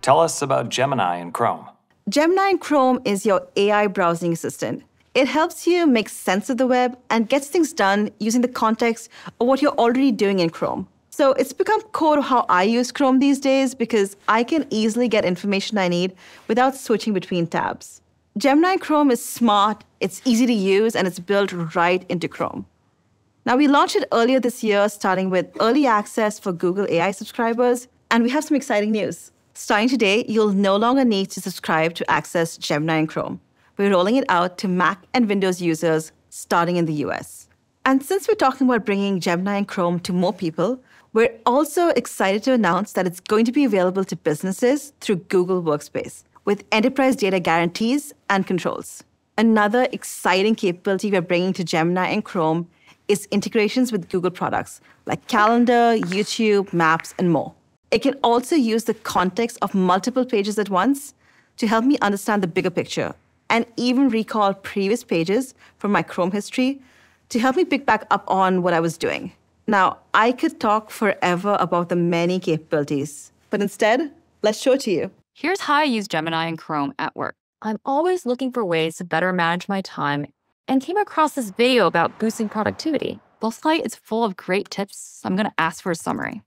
Tell us about Gemini and Chrome. Gemini in Chrome is your AI browsing assistant. It helps you make sense of the web and gets things done using the context of what you're already doing in Chrome. So it's become core to how I use Chrome these days because I can easily get information I need without switching between tabs. Gemini in Chrome is smart, it's easy to use, and it's built right into Chrome. Now, we launched it earlier this year, starting with early access for Google AI subscribers, and we have some exciting news. Starting today, you'll no longer need to subscribe to access Gemini in Chrome. We're rolling it out to Mac and Windows users starting in the US. And since we're talking about bringing Gemini in Chrome to more people, we're also excited to announce that it's going to be available to businesses through Google Workspace with enterprise data guarantees and controls. Another exciting capability we're bringing to Gemini in Chrome is integrations with Google products like Calendar, YouTube, Maps, and more. It can also use the context of multiple pages at once to help me understand the bigger picture and even recall previous pages from my Chrome history to help me pick back up on what I was doing. Now, I could talk forever about the many capabilities, but instead, let's show it to you. Here's how I use Gemini and Chrome at work. I'm always looking for ways to better manage my time and came across this video about boosting productivity. The site is full of great tips, so I'm going to ask for a summary.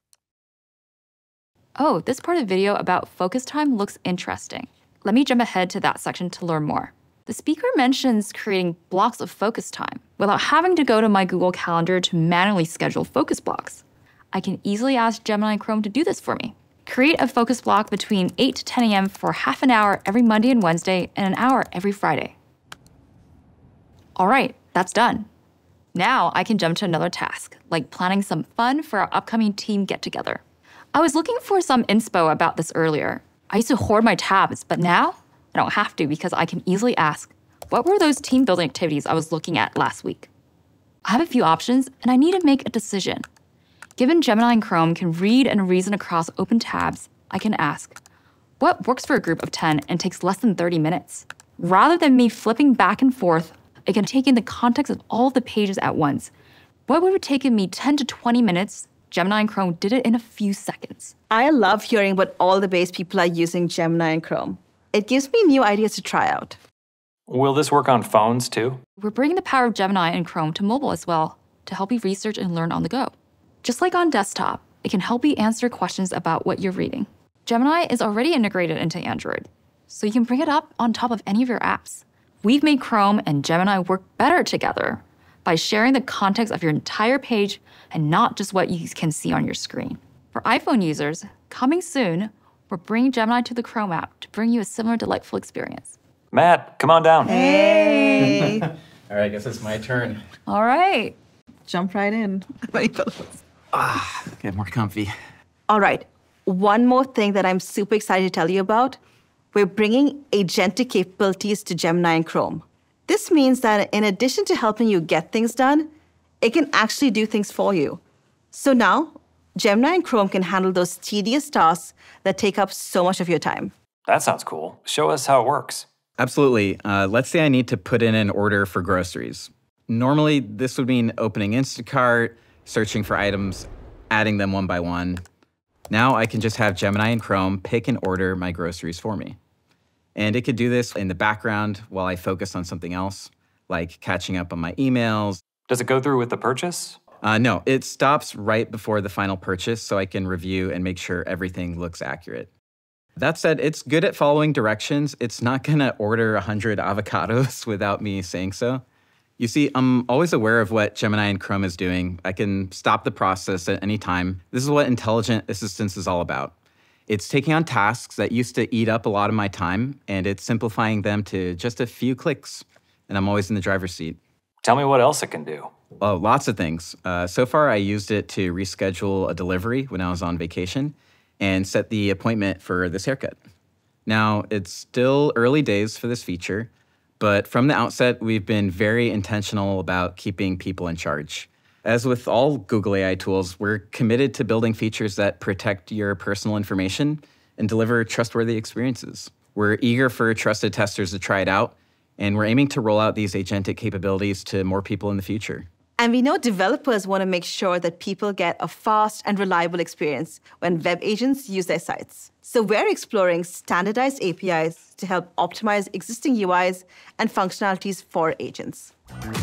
Oh, this part of the video about focus time looks interesting. Let me jump ahead to that section to learn more. The speaker mentions creating blocks of focus time without having to go to my Google Calendar to manually schedule focus blocks. I can easily ask Gemini and Chrome to do this for me. Create a focus block between 8 to 10 a.m. for half an hour every Monday and Wednesday and an hour every Friday. All right, that's done. Now I can jump to another task, like planning some fun for our upcoming team get-together. I was looking for some inspo about this earlier. I used to hoard my tabs, but now I don't have to because I can easily ask, what were those team building activities I was looking at last week? I have a few options and I need to make a decision. Given Gemini and Chrome can read and reason across open tabs, I can ask, what works for a group of 10 and takes less than 30 minutes? Rather than me flipping back and forth, it can take in the context of all of the pages at once. What would have taken me 10 to 20 minutes, Gemini and Chrome did it in a few seconds. I love hearing about all the ways people are using Gemini and Chrome. It gives me new ideas to try out. Will this work on phones too? We're bringing the power of Gemini and Chrome to mobile as well to help you research and learn on the go. Just like on desktop, it can help you answer questions about what you're reading. Gemini is already integrated into Android, so you can bring it up on top of any of your apps. We've made Chrome and Gemini work better together by sharing the context of your entire page and not just what you can see on your screen. For iPhone users, coming soon, we're bringing Gemini to the Chrome app to bring you a similar delightful experience. Matt, come on down. Hey! All right, I guess it's my turn. All right. Jump right in. Get more comfy. All right, one more thing that I'm super excited to tell you about. We're bringing agentic capabilities to Gemini and Chrome. This means that in addition to helping you get things done, it can actually do things for you. So now, Gemini and Chrome can handle those tedious tasks that take up so much of your time. That sounds cool. Show us how it works. Absolutely. Let's say I need to put in an order for groceries. Normally, this would mean opening Instacart, searching for items, adding them one by one. Now I can just have Gemini and Chrome pick and order my groceries for me. And it could do this in the background while I focus on something else, like catching up on my emails. Does it go through with the purchase? No, it stops right before the final purchase so I can review and make sure everything looks accurate. That said, it's good at following directions. It's not gonna order 100 avocados without me saying so. You see, I'm always aware of what Gemini and Chrome is doing. I can stop the process at any time. This is what intelligent assistance is all about. It's taking on tasks that used to eat up a lot of my time, and it's simplifying them to just a few clicks. And I'm always in the driver's seat. Tell me what else it can do. Oh, lots of things. So far, I used it to reschedule a delivery when I was on vacation and set the appointment for this haircut. Now, it's still early days for this feature, but from the outset, we've been very intentional about keeping people in charge. As with all Google AI tools, we're committed to building features that protect your personal information and deliver trustworthy experiences. We're eager for trusted testers to try it out, and we're aiming to roll out these agentic capabilities to more people in the future. And we know developers want to make sure that people get a fast and reliable experience when web agents use their sites. So we're exploring standardized APIs to help optimize existing UIs and functionalities for agents.